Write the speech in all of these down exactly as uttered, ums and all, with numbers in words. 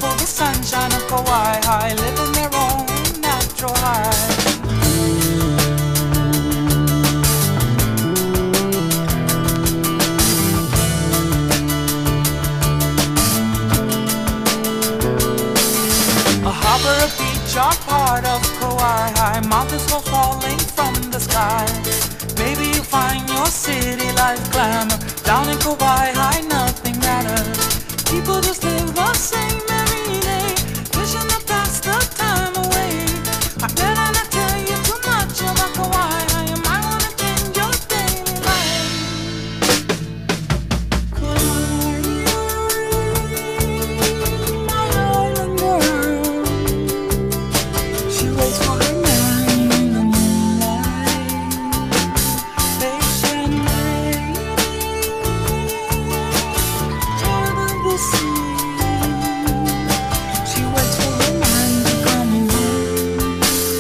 for the sunshine of Kawaihae, living their own natural high. A harbor, a beach are part of Kawaihae, mountains fall falling from the sky. Maybe you find your city life glamour. Down in Kawaihae, nothing matters. People just live the same every day, wishing to pass the time away. I better not tell you too much about Kawaihae, you might want to change your daily life. Kawaihae, my island girl, she waits for her man in the moonlight. Patient lady, child of the sea. She waits for her man to come home.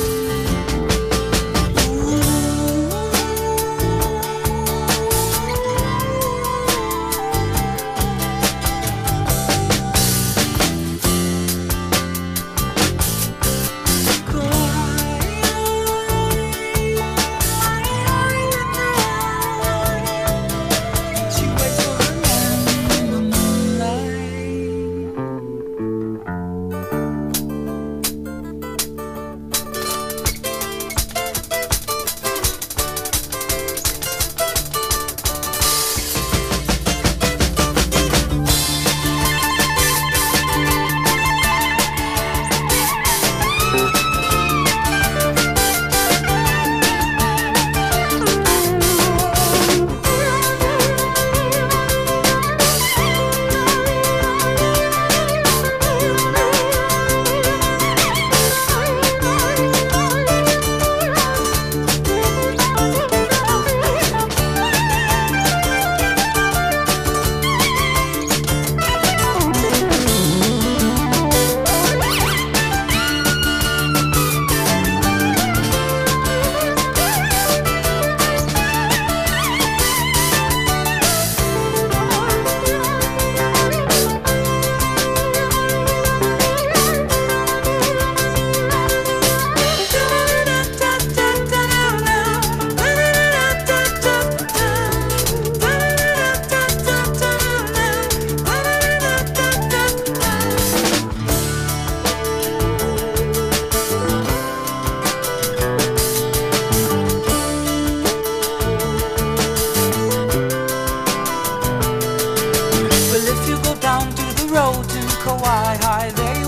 She waits for her man in the moonlight. Well, if you go down to the road to Kawaihae, there